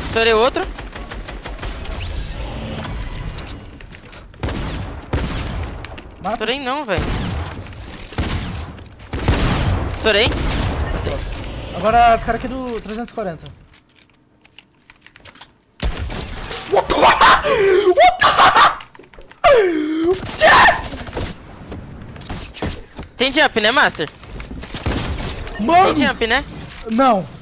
Estourei outro. Mata. Estourei não, velho. Estourei. Agora os caras aqui do 340. Tem jump, né, Master? Mano! Tem jump, né? Não.